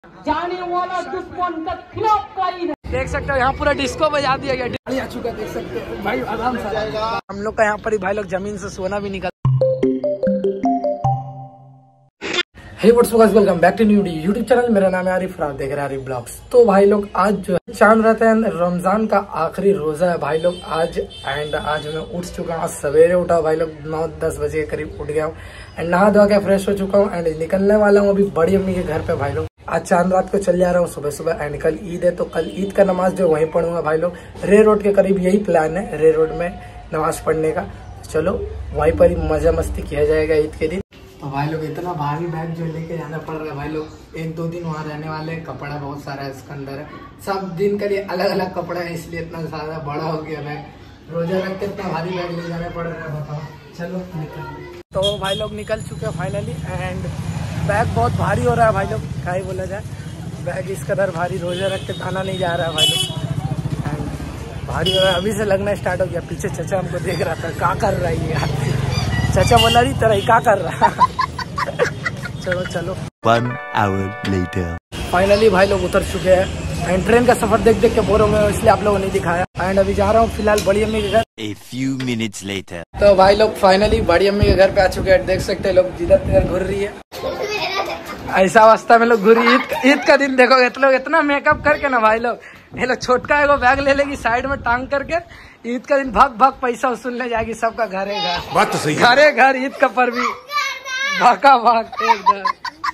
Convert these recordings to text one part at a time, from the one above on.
जाने वाला दुश्मन का खिलाफ कायद है। देख सकते हो यहाँ पूरा डिस्को बजा दिया गया, गाड़ी आ चुका देख सकते हो भाई, आराम से हम लोग का यहाँ पर ही भाई लोग जमीन से सोना भी निकल। Hey what's up guys, welcome back to new YouTube channel. मेरा नाम है आरिफ, आप देख रहे हैं आरिफ ब्लॉग्स। तो भाई लोग आज जो है चांद रात है, रमजान का आखिरी रोजा है भाई लोग आज। एंड आज मैं उठ चुका हूँ, सवेरे उठा भाई लोग 9-10 बजे के करीब उठ गया हूँ एंड नहा धो के फ्रेश हो चुका हूँ एंड निकलने वाला हूँ अभी बड़ी अम्मी के घर पे भाई लोग। आज चांद रात को चल जा रहा हूँ सुबह सुबह एंड कल ईद है, तो कल ईद का नमाज जो वहीं पढ़ूंगा भाई लोग। रे रोड के करीब यही प्लान है, रे रोड में नमाज पढ़ने का। चलो वहीं पर ही मजा मस्ती किया जाएगा ईद के दिन। तो भाई लोग इतना भारी बैग जो लेके जाना पड़ रहा है भाई लोग, 1-2 दिन वहाँ रहने वाले, कपड़ा बहुत सारा है इसके अंदर है, सब दिन के लिए अलग अलग कपड़ा है, इसलिए इतना ज्यादा बड़ा हो गया बैग। रोजा रख के इतना भारी बैग ले जाना पड़ रहा है, बताओ। चलो निकल। तो भाई लोग निकल चुके हैं फाइनली एंड बैग बहुत भारी हो रहा है भाई लोग, क्या ही बोला जाए, बैग इस कदर भारी, रोजा रख के खाना नहीं जा रहा है भाई लोग एंड भारी हो रहा है। अभी से लगना स्टार्ट हो गया। पीछे चचा हमको देख रहा था, क्या कर रहा है ये यार, चाचा बोला रही तरह क्या कर रहा। चलो चलो। 1 hour later फाइनली भाई लोग उतर चुके हैं एंड ट्रेन का सफर देख देख के बोर हो गए, इसलिए आप लोगों ने दिखाया एंड अभी जा रहा हूँ फिलहाल बड़ी अम्मी के घर। A few minutes later तो भाई लोग फाइनली बड़ी अम्मी के घर पे आ चुके हैं। देख सकते हैं लोग जिधर तिधर घूर रही है, ऐसा अवस्था में लोग घूरी। ईद का दिन देखोगे तो लोग इतना मेकअप करके ना भाई लोग, ये लोग छोटका एगो बैग ले लेगी साइड में टांग करके, ईद का दिन भाग भाग पैसा वसूलने जाएगी सबका घरे घर। बात तो सही है, घरे घर ईद का पर्व भी भागा भाग एकदम।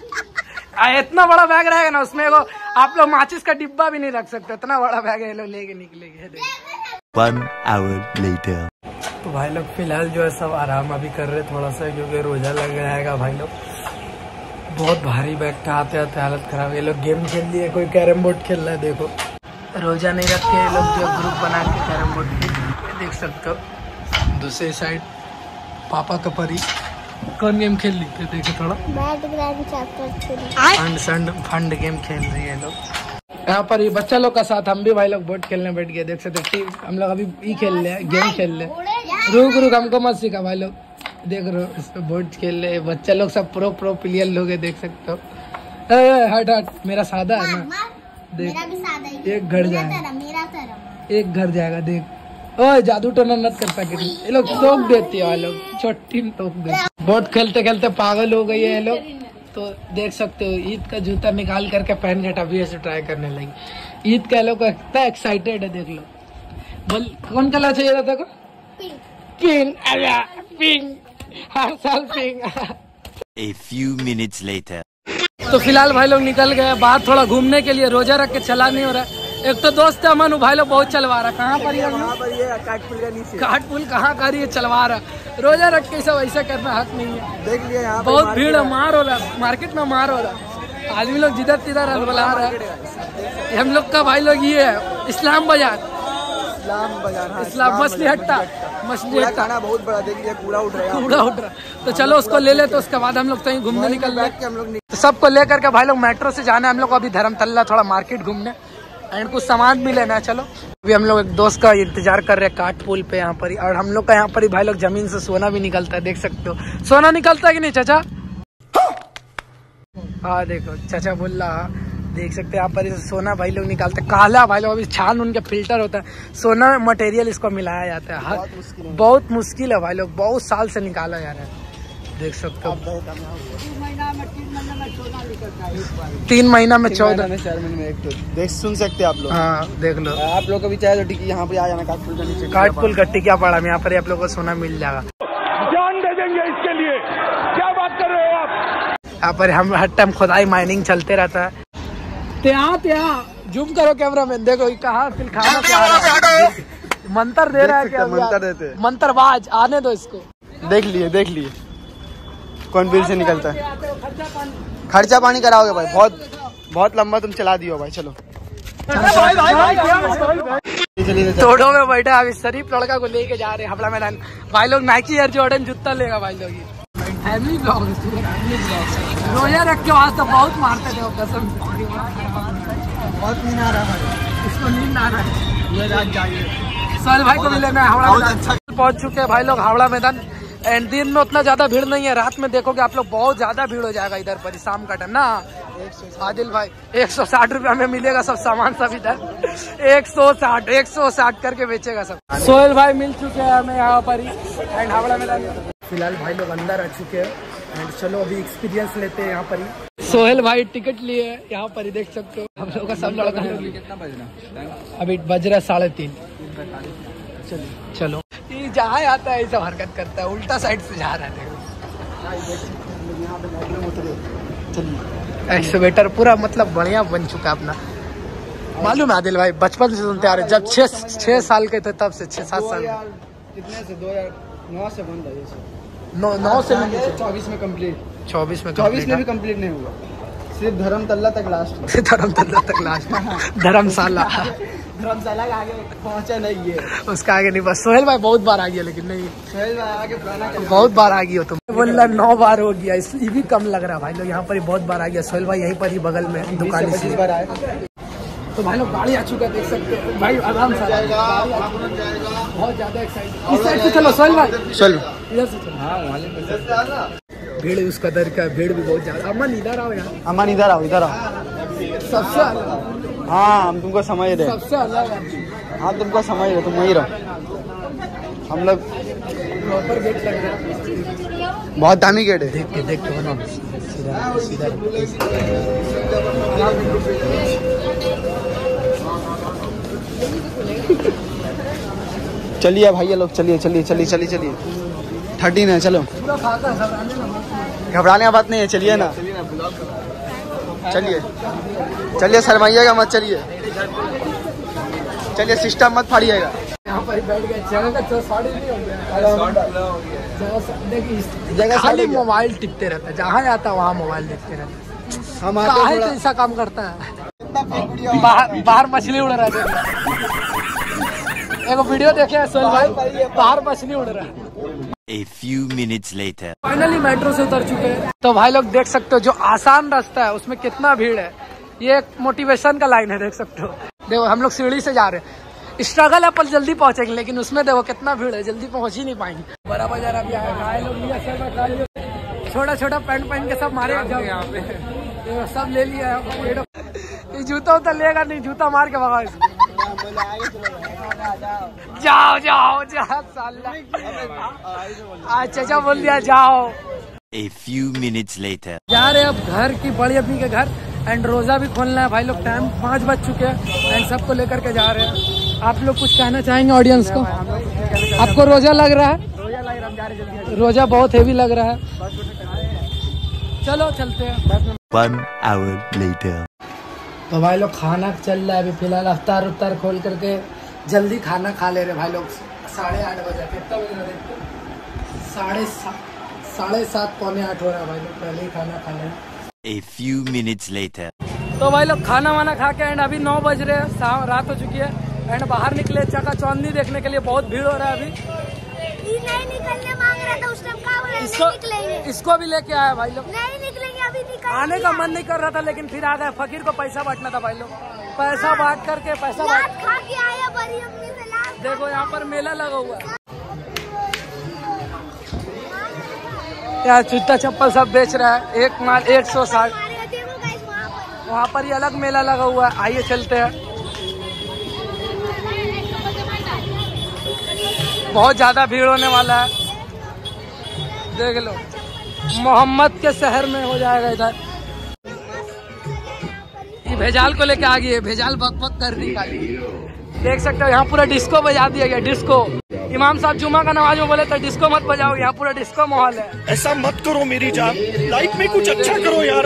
इतना बड़ा बैग रहेगा ना, उसमें एगो आप लोग माचिस का डिब्बा भी नहीं रख सकते, इतना बड़ा बैग है, लोग लेके निकलेंगे। 1 hour later तो भाई लोग फिलहाल जो है सब आराम अभी कर रहे थोड़ा सा, क्योंकि रोजा लग जाएगा भाई लोग। बहुत भारी बैग था, आते आते हालत खराब। ये लोग गेम खेल लिए, कोई कैरम बोर्ड खेल रहा है, देखो रोजा नहीं रखे ये लोग जो ग्रुप बना के कैरम बोर्ड खेल, देख सकते हो। दूसरी साइड पापा का परी कौन गेम खेल रही थे, देखो थोड़ा फंड गेम खेल रही है लोग। यहाँ पर ये बच्चा लोग का साथ हम भी भाई लोग बोर्ड खेलने बैठ गए, देख सकते टीम हम लोग अभी ये खेल रहे हैं, गेम खेल रहे हैं। रुक हमको मत सिखा भाई लोग, देख रहे हो इस पे बोर्ड खेल रहे बच्चा लोग, सब प्रो प्लेयर लोग है, देख सकते हो। हट मेरा सादा है ना, देख एक घर जाएगा, एक घर जाएगा, देख। ओए जादू टोना मत कर पाके, ये लोग टोक देती है, लोग छोटी टोक देती। बोर्ड खेलते खेलते पागल हो गई है ये लोग, तो देख सकते हो ईद का जूता निकाल करके पहन के अभी ऐसे ट्राई करने लगी। ईद का लोग इतना एक्साइटेड है, देख लो। बोल कौन कलर चाहिए था तेको? पिंक। पिंक, हर साल pink. A few minutes later तो फिलहाल भाई लोग निकल गए बाहर थोड़ा घूमने के लिए, रोजा रख के चला नहीं हो रहा है। एक तो दोस्त है अमन, भाई लोग बहुत चलवा रहा है। कहाँ पर है? काटपुल का नीचे। काटपुल कहाँ कर रही है, चलवा रहा। रोजा रख के सब ऐसा करना हक नहीं है, देख लिया। बहुत भीड़ है, मार हो रहा है, मार्केट में मार हो रहा है, आदमी लोग जिधर तिधर बुला रहा है। हम लोग का भाई लोग ये है इस्लाम बाजार, इस्लाम मछली हट्टा, मछली हट्टा बहुत बड़ा, देख लिया कूड़ा उठ रहा। तो चलो उसको ले ले, तो उसके बाद हम लोग कहीं घूमने निकल रहे। हम लोग तो सबको लेकर के भाई लोग मेट्रो से जाना है हम लोग को अभी धर्मतल्ला, थोड़ा मार्केट घूमने एंड कुछ सामान भी लेना है। चलो अभी हम लोग एक दोस्त का इंतजार कर रहे हैं काटपुल पे यहाँ पर ही, और हम लोग का यहाँ पर ही भाई लोग जमीन से सोना भी निकलता है, देख सकते हो। सोना निकलता है कि नहीं चाचा? हाँ देखो चाचा बोल रहा, देख सकते हैं यहाँ पर सोना भाई लोग निकालते हैं, काला भाई लोग अभी छान उनके फिल्टर होता है, सोना मटेरियल इसको मिलाया जाता है। बहुत मुश्किल है भाई लोग, बहुत साल से निकाला जा रहा है, देख सकते हो। 3 महीना में 14 में 4 महीने में एक तो देख सुन सकते हैं आप लोग। हाँ देख लो, आप लोग को भी चाहे तो टिकी यहाँ पे आ जाना, काटपुल का नीचे, काटपुल का टिकिया पड़ा में, यहाँ पर आप लोग को सोना मिल जाएगा। जान दे देंगे इसके लिए, क्या बात कर रहे हो आप? यहाँ पर हम हर टाइम खुदाई माइनिंग चलते रहता है। जूम करो कैमरा मैन, देखो कहाँ फिर खाना मंत्र दे रहा है, क्या मंत्र देते, मंत्रबाज। आने दो इसको, देख लिए कौन बिल से निकलता है। खर्चा पानी कराओगे भाई, बहुत लंबा तुम चला दियो भाई। चलो तोड़ो में बैठा अभी शरीफ लड़का को लेके जा रहे हैं हबड़ा मैदान। भाई लोग नाइकी एयर जॉर्डन जूता लेगा भाई लोग। फैमिली ब्लॉग, रोजा रख के आज तो बहुत मारते थे कसम, बहुत नींद आ रहा है, इसको नींद आ रहा है, रात जाइए। सोहेल भाई को भी लेना है हावड़ा मैदान। पहुंच चुके हैं भाई लोग हावड़ा मैदान एंड दिन में उतना ज्यादा भीड़ नहीं है, रात में देखोगे आप लोग बहुत ज्यादा भीड़ हो जाएगा इधर पर शाम का टाइम ना। आदिल भाई 160 रुपया में मिलेगा सब सामान सब इधर 160 करके बेचेगा सब। सोहेल भाई मिल चुके हैं हमें यहाँ पर ही एंड हावड़ा में फिलहाल भाई लोग अंदर आ चुके हैं एंड चलो अभी एक्सपीरियंस लेते हैं यहाँ पर ही। सोहेल भाई टिकट लिए यहाँ पर ही देख सकते हो हम लोग का सब लड़का कितना बजना अभी बज रहा है 3:30। चलो ये जहाँ आता है ऐसा हरकत करता है उल्टा साइड से जा रहा है। एक्सवेटर पूरा मतलब बढ़िया बन चुका अपना। मालूम है आदिल भाई बचपन से सुनते आ रहे जब 6 साल के थे तब से 6-7 साल कितने से 2009 से बन रहा है 9 से 24 में कंप्लीट 24 में भी कंप्लीट नहीं हुआ सिर्फ धर्मतल्ला तक लास्ट धर्मशाला के आगे पहुंचा नहीं है उसका आगे नहीं बस। सोहेल भाई बहुत बार आ गया लेकिन नहीं सोहेल भाई आगे बहुत बार आ गई हो तुम बोल रहा 9 बार हो गया इसलिए भी कम लग रहा है भाई लोग यहाँ पर ही बहुत बार आ गया। सोहेल भाई यहीं पर ही बगल में दुकान बार आए तो भाई लोग गाड़ी आ चुका है देख सकते हो भाई आराम से बहुत ज्यादा एक्साइटेड इस साइड से चलो सोहेल भाई चलो इधर से चलो। हाँ भीड़ उस कदर का भीड़ भी बहुत ज्यादा। अमन इधर आओ यार अमन इधर आओ सबसे अलग। हाँ हम तुमको समझ रहे सबसे अलग हाँ तुमको समझ रहे तुम वही रहो हम लोग प्रॉपर गेट लग रहा है बहुत दामी गेट है देख के बना सीधा चलिए भैया लोग चलिए 13 है चलो घबराने का बात नहीं है चलिए ना चलिए शर्माइएगा मत चलिए सिस्टम मत फाड़िएगा। यहाँ पर बैठ गए जगह का जगह खाली मोबाइल टिपते रहता है जहाँ आता वहाँ मोबाइल देखते रहता है। हम ऐसा काम करता है बाहर मछली उड़ रहा है एक वीडियो देखे सोहेल भाई बाहर मछली उड़ रहा है। A few minutes later. Finally metro से उतर चुके हैं तो भाई लोग देख सकते हो जो आसान रास्ता है उसमें कितना भीड़ है। ये एक मोटिवेशन का लाइन है देख सकते हो। देखो हम लोग सीढ़ी से जा रहे हैं स्ट्रगल है पर जल्दी पहुंचेंगे लेकिन उसमें देखो कितना भीड़ है जल्दी पहुंच ही नहीं पाएंगे। बड़ा बाजार अभी आए लोग छोटा पैंट पहन के सब मारे यहाँ पे सब ले लिया ये जूता उतर लेगा नहीं जूता मार के भगा जाओ चाचा बोल दिया जाओ। A few minutes later. जा रहे अब घर की बड़ी अपनी के घर एंड रोजा भी खोलना है भाई लोग टाइम 5 बज चुके हैं एंड सबको लेकर के जा रहे हैं। आप लोग कुछ कहना चाहेंगे ऑडियंस को? आपको रोजा लग रहा है? रोजा बहुत हेवी लग रहा है। चलो चलते हैं। 1 hour later. तो भाई लोग खाना चल रहा है अभी फिलहाल अफ्तार खोल करके जल्दी खाना खा ले रहे भाई लोग 8:30 बजे कितना बज रहा है 7:30 पौने 8 हो रहा है भाई लोग पहले ही खाना खा रहे हैं। A few minutes later. तो भाई लोग खाना वाना खा के एंड अभी 9 बज रहे हैं रात हो चुकी है एंड बाहर निकले चका चौंधी देखने के लिए बहुत भीड़ हो रहा है अभी नहीं निकलने मांग रहा था उस टाइम क्या बोला इसको भी लेके आया भाई लोग नहीं निकलेंगे अभी आने का मन नहीं कर रहा था लेकिन फिर आ गए फकीर को पैसा बांटना था भाई लोग पैसा बांट करके पैसा खा के आया बड़ी अम्मी से लात। देखो यहाँ पर मेला लगा हुआ है यहाँ जूता चप्पल सब बेच रहा है एक माल 160 वहाँ पर ही अलग मेला लगा हुआ है। आइए चलते हैं बहुत ज्यादा भीड़ होने वाला है देख लो मोहम्मद के शहर में हो जाएगा इधर। ये भेजाल को लेके आ गई है भेजाल बक कर दी खाली देख सकते हो यहाँ पूरा डिस्को बजा दिया गया डिस्को। इमाम साहब जुमा का नमाज में बोले तो डिस्को मत बजाओ यहाँ पूरा डिस्को माहौल है। ऐसा मत करो मेरी जान लाइफ में कुछ अच्छा करो यार।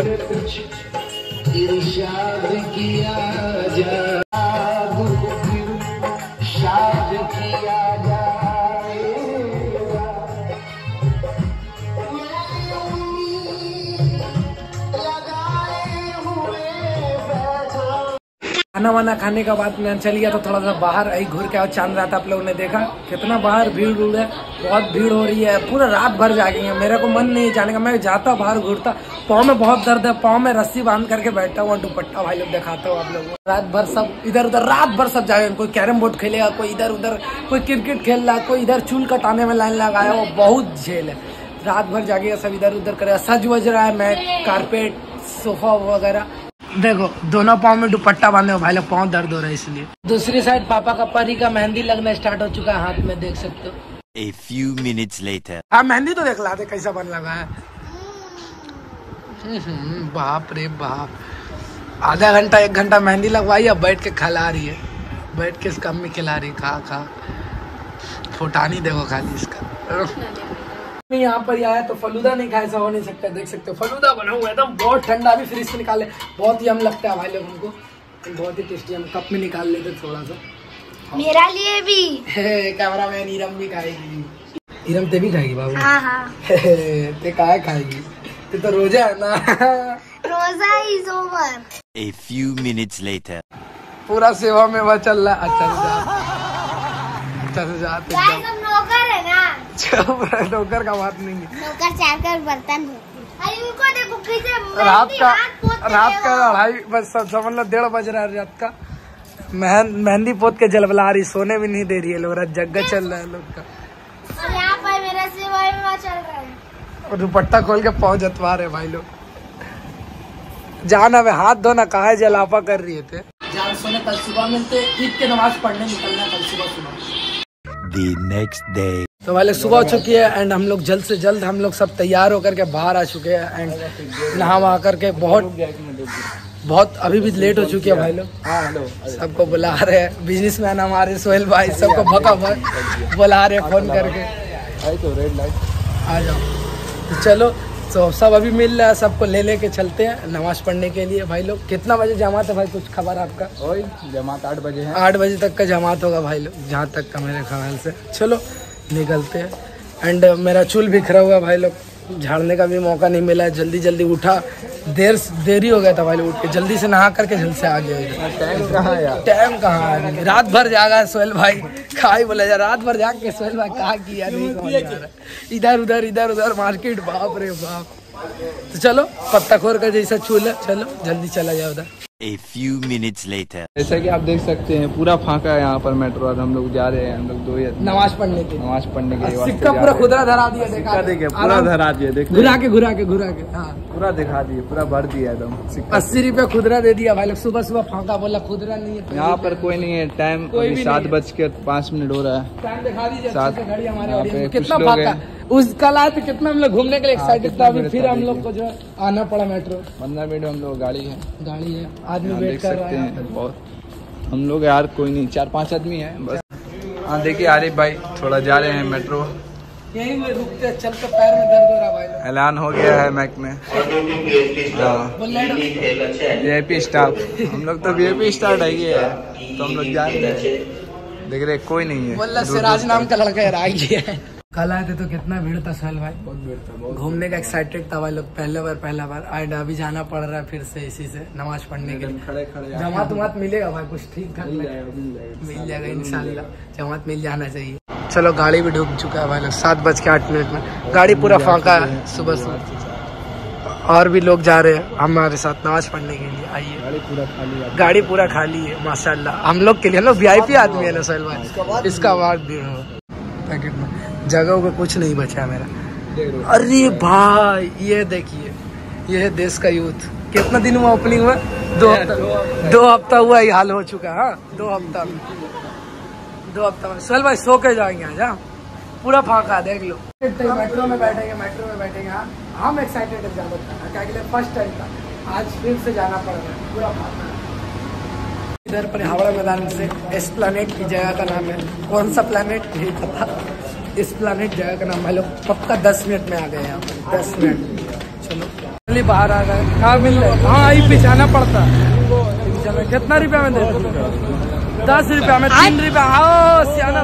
खाना वाना खाने का बाद में चल गया तो थोड़ा सा बाहर आई घूर के और चांद रात आप लोगों ने देखा कितना बाहर भीड़ है बहुत भीड़ हो रही है पूरा रात भर जागेंगे। मेरे को मन नहीं जाने का मैं जाता बाहर घूरता पाँव में बहुत दर्द है पाँव में रस्सी बांध करके बैठा हुआ दुपट्टा भाई लोग दिखाता हूँ आप लोगों को। रात भर सब इधर उधर रात भर सब जाएंगे कोई कैरम बोर्ड खेलेगा कोई इधर उधर कोई क्रिकेट खेल रहा है कोई इधर चूल कटाने में लाइन लगाया वो बहुत झेल है। रात भर जागेगा सब इधर उधर करेगा सज वज रहा है मैट कारपेट सोफा वगैरह। देखो दोनों पाँव में दुपट्टा बांधे हो भाई लोग, पाँव दर्द हो रहा है इसलिए। दूसरी साइड पापा का परी का मेहंदी लगना स्टार्ट हो चुका है हाथ में, देख सकते हो। A few minutes later. हाँ मेहंदी तो देख लाते कैसा बन लगा है। बाप रे बाप, आधा घंटा 1 घंटा मेहंदी लगवाई, अब बैठ के खिला रही है, बैठ के इसका अम्मी खिला रही। खा खा फुटानी देखो खाली इसका। यहाँ पर आया तो फलूदा नहीं खाया, ऐसा हो नहीं सकता। देख सकते हो फलूदा बना हुआ है एकदम बहुत ठंडा, अभी फ्रिज से निकाले, बहुत ही यम लगता है भाई लोग हमको, बहुत ही टेस्टी। हम कप में निकाल लेते थोड़ा सा मेरा लिए भी। कैमरा मैन इरम भी खाएगी। इरम ते भी खाएगी बाबू? हाँ हाँ। ते काय खाएगी, ते तो रोजा है ना। Roza is over. A few minutes later. पूरा सेवा में वह चल रहा है। अच्छा से जा, अच्छा से जा। गाइस हम नौकर है ना। नौकर का बात नहीं है, नौकर चाकर बर्तन धोते। अरे उनको देखो कैसे रात का 2:30 बस समझ लो 1:30 बज रहा है रात का। मेहंदी पोत के जलबला रही, सोने भी नहीं दे रही है लोग, रात जग्गा चल रहा है लोग का। और यहाँ पर मेरा सेवा में चल रहा है, और दुपट्टा खोल के पाँव जतवा रहे भाई लोग। जान अब हाथ धोना, कहा जलापा कर रही थे। जान सोने कल सुबह मिलते, ईद के नमाज पढ़ने निकलना कल सुबह। The next day. तो वाले सुबह हो चुकी है एंड हम लोग जल्द से जल्द हम लोग सब तैयार होकर के बाहर आ चुके हैं एंड नहा वहा करके बहुत अभी भी लेट हो चुकी है भाई लोग। सबको बुला रहे हैं, बिजनेसमैन हमारे सोहेल भाई सबको भका भक बुला रहे फोन करके, आ जाओ। तो चलो तो सब अभी मिल रहा है, सबको ले लेके चलते हैं नमाज पढ़ने के लिए भाई लोग। कितना बजे जमात है भाई, कुछ खबर आपका? जमात 8 बजे है। 8 बजे तक का जमात होगा भाई लोग, जहाँ तक का मेरे ख्याल से। चलो निकलते हैं। एंड मेरा चूल बिखरा हुआ भाई लोग, झाड़ने का भी मौका नहीं मिला है। जल्दी जल्दी उठा, देरी हो गया था भाई लोग, उठ के जल्दी से नहा करके जल्दी से आ गया। टाइम कहाँ है यार? टाइम कहाँ है, रात भर जागा सोहेल भाई, खाई बोला जा रात भर जाग के सोहेल भाई कहा किया नहीं समझ आ रहा, इधर उधर मार्केट, बाप रे बाप। तो चलो पत्ता खोर का जैसा चूल है, चलो जल्दी चला जाओ उधर। A few minutes later. जैसा कि आप देख सकते हैं पूरा फाका है यहाँ पर मेट्रो, और हम लोग जा रहे हैं, हम लोग 2 नमाज पढ़ने के सिक्का पूरा खुदरा धरा दिया, देखा देखिए पूरा धरा दिया, देख घुरा के हाँ पूरा दिखा दिए, पूरा भर दिया एकदम। 80 रुपया खुदरा दे दिया भाई लोग। सुबह फाका बोला खुदरा नहीं है यहाँ पर कोई नहीं है। टाइम 7:05 हो रहा है। टाइम दिखा दीजिए, सात घड़ी हमारे यहाँ पे ऑडियंस कुछ कितना लोग फाका। हैं। उस कल आए थे कितना हम लोग घूमने के लिए एक्साइटेड था, अभी फिर हम लोग को जो आना पड़ा मेट्रो। 15 मिनट हम लोग गाड़ी है, आदमी वेट देख कर सकते रहा हैं है। बहुत, हम लोग यार कोई नहीं, 4-5 आदमी है बस। हाँ देखिए आरिफ भाई थोड़ा जा रहे हैं मेट्रो, यही हुए रुकते, चल के पैर में दर्द हो रहा भाई लोग। ऐलान हो गया है मैक में। VIP स्टाफ, हम लोग तो VIP स्टाफ है ये, तो हम लोग जा रहे हैं। देख रहे कोई नहीं है, बोला सिराज नाम का लड़का है। कल आए थे तो कितना भीड़ था सोहेल भाई, बहुत भीड़ था, घूमने का एक्साइटेड था भाई लोग, पहला बार एंड अभी जाना पड़ रहा है फिर से इसी से नमाज पढ़ने के लिए। खड़े जमात मिलेगा भाई कुछ ठीक ठाक मिल जाएगा इंशाल्लाह, जमात मिल जाना चाहिए। चलो गाड़ी भी डूब चुका है भाई लोग, 7:08 में गाड़ी पूरा फाका है। सुबह और भी लोग जा रहे हैं हमारे साथ नमाज पढ़ने के लिए। आइए, गाड़ी पूरा खाली है माशाल्लाह, हम लोग के लिए ना VIP आदमी है ना सोहेल भाई, इसका अवार्ड भी पैकेट में जगह को कुछ नहीं बचा मेरा। अरे भाई ये देखिए, ये है देश का यूथ। कितना दिन हुआ ओपनिंग हुआ? 2 हफ्ता हुआ, ये हाल हो चुका है। 2 हफ्ता में सोहेल भाई सो के जाएंगे आज। हाँ पूरा फाका देख लो। मेट्रो में बैठेंगे। हाँ हम एक्साइटेड है ज्यादा, क्या के लिए फर्स्ट टाइम था, आज फिर से जाना पड़ रहा है, पूरा फाका। इधर पर हावड़ा मैदान से एस्प्लैनेड की जगह का नाम है, कौन सा प्लैनेट नहीं पता, एस्प्लैनेड जगह का नाम है लोग। पक्का 10 मिनट में आ गए यहाँ पर, 10 मिनट। चलो बाहर आ गए, कहाँ मिल रहे? हाँ आई पिछाना पड़ता। कितना रुपया में दे? 10 रुपया में 3 रुपया। आओ सियाना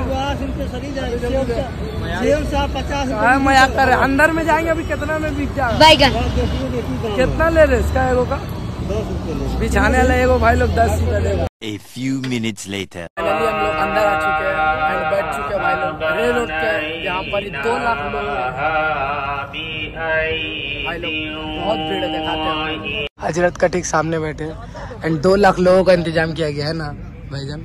मया कर, अंदर में जाएंगे अभी कितना में बिक जाएगा? कितना ले रहे इसका एगो का? बिछाने वाला एगो भाई लोग 10 रुपया देगा। A few minutes later. हम लोग अंदर आ चुके हैं एंड बैठ चुके हैं भाई लोग रेल रोड पे। यहाँ पर 2 लाख लोग भाई लोग, बहुत भीड़ है, दिखाते हैं। हजरत का ठीक सामने बैठे हैं एंड 2 लाख लोगों का इंतजाम किया गया है ना भाईजान।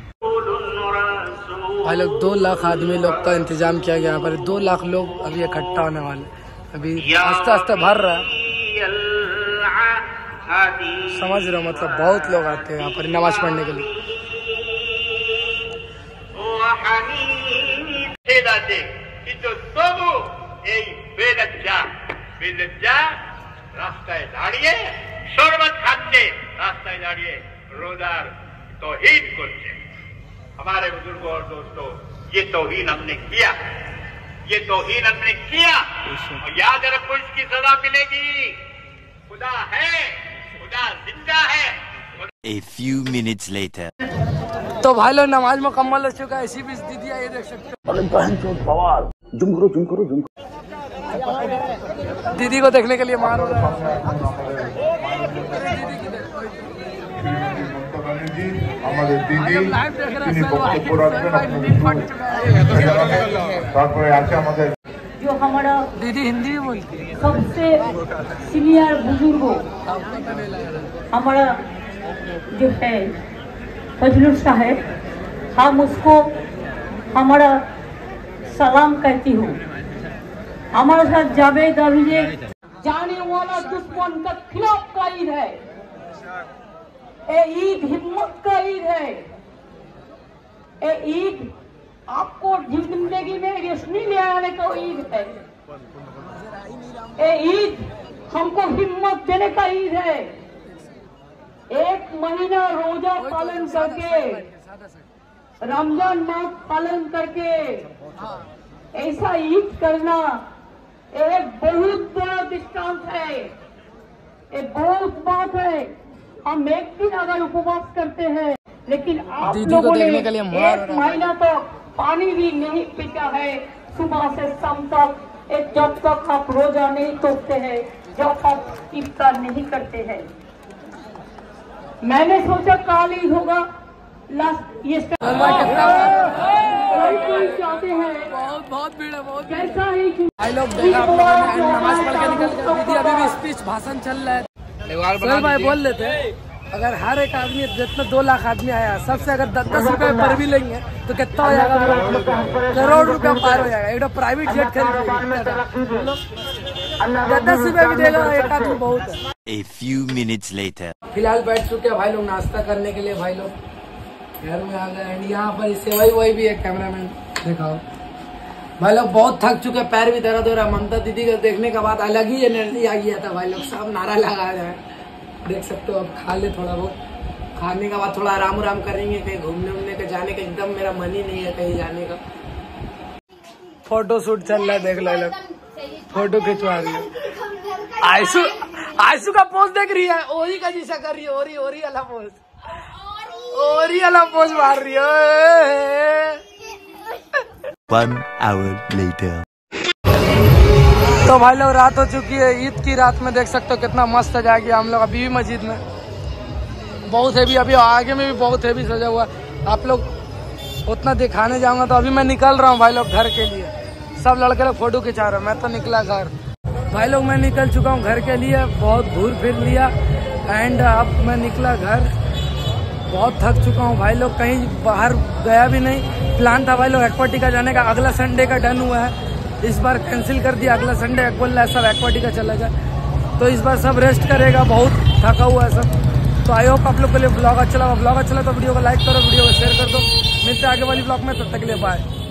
भाई लोग 2 लाख आदमी लोग का इंतजाम किया गया यहाँ पर। 2 लाख लोग अभी इकट्ठा होने वाले, अभी आस्ते आस्ते भर रहा है। समझ रहे हो, मतलब बहुत लोग आते हैं यहाँ पर नमाज पढ़ने के लिए। রাস্তায় দাঁড়িয়ে শরবত খাচ্ছে, রাস্তায় দাঁড়িয়ে रोजार तौहीन करते। हमारे बुजुर्गों और दोस्तों, ये तौहीन हमने किया, ये तौहीन हमने किया और याद रखो इसकी सजा मिलेगी। खुदा है, खुदा जिंदा है। A few minutes later. तो भाई लोग नमाज मुकम्मल हो चुका है। इसी बीच दीदी ये देख सकते हो, दीदी को देखने के लिए मार हो रहा है। আমাদের দিদি তিনি বক্তব্য রাখবেন। তারপরে আছে আমাদের जो हमारा दीदी हिंदी भी बोलती है, सबसे सीनियर बुजुर्ग हमारा जो है फजलुल साहब, हम उसको हमारा सलाम कहती हूँ। हमारे साथ जावेद अभिजे जाने वाला दुश्मन का खिलाफ का ईद है। ये ईद हिम्मत का ईद है। ये ईद आपको जिंदगी में रोशनी ले आने का ईद है। ये ईद हमको हिम्मत देने का ईद है। एक महीना रोजा पालन करके, रमजान मास पालन करके ऐसा ईद करना एक बहुत बड़ा दृष्टांत है, एक बहुत बात है। हम एक दिन अगर उपवास करते हैं, लेकिन आप लोगों ने एक महीना तक पानी भी नहीं पीता है, सुबह से शाम तक, जब तक आप रोजा नहीं तोड़ते हैं, जब आप इफ्तार नहीं करते हैं। मैंने सोचा काल ईद होगा, ये चाहते हैं बहुत भीड़ है, बहुत कैसा ही भाई लोग देखा आप लोगों ने नमाज पढ़ के निकल गए। दीदी अभी भी स्पीच भाषण चल रहा है। सर भाई बोल लेते हैं, अगर हर एक आदमी जितना 2 लाख आदमी आया, सबसे अगर 10-10 रुपए पर भी लेंगे तो कितना हो जाएगा? करोड़ रुपया पार हो जाएगा। एक प्राइवेट जेट खरीद 10 रुपए भी देगा एक आदमी, बहुत है। A few minutes later. फिलहाल बैठ चुके हैं भाई लोग नाश्ता करने के लिए। भाई लोग घर में आ गए एंड यहाँ पर सेवाई वही भी है, कैमरामैन दिखाओ। भाई लोग बहुत थक चुके, पैर भी दर्द हो रहा है। ममता दीदी को देखने के बाद अलग ही एनर्जी आ गया था भाई लोग, सब नारा लगा रहे हैं, देख सकते हो। अब खा ले थोड़ा बहुत, खाने के बाद थोड़ा आराम करेंगे, कहीं घूमने उमने का जाने का एकदम मेरा मन ही नहीं है कहीं जाने का। फोटो शूट चल रहा है, देख लो लोग फोटो खिंचवा रही है। आयशु का पोज देख रही है, ओरी का जैसा कर रही है, ओरी वाला पोज, ओरी वाला पोज मार रही है। 1 hour later. तो भाई लोग रात हो चुकी है, ईद की रात में देख सकते हो कितना मस्त सजा गया हम लोग अभी भी मस्जिद में। बहुत हैवी, अभी आगे में भी बहुत हैवी सजा हुआ। आप लोग उतना दिखाने जाऊंगा तो अभी मैं निकल रहा हूँ भाई लोग घर के लिए। सब लड़के लोग फोटो खिंचा रहे हैं, मैं तो निकला घर। भाई लोग मैं निकल चुका हूँ घर के लिए, बहुत घूर फिर लिया एंड अब मैं निकला घर। बहुत थक चुका हूँ भाई लोग, कहीं बाहर गया भी नहीं। प्लान था भाई लोग एक्वाटिका जाने का, अगला संडे का डन हुआ है, इस बार कैंसिल कर दिया। अगला संडे बोल रहा है सब एक्वाटिका चला जाए, तो इस बार सब रेस्ट करेगा, बहुत थका हुआ है सब। तो आई होप आप लोग के लिए ब्लॉग अच्छा लगा। ब्लॉग अच्छा लगा तो वीडियो को लाइक करो, वीडियो को शेयर कर दो। मिलते हैं आगे वाली ब्लॉग में, तब तक के लिए बाय।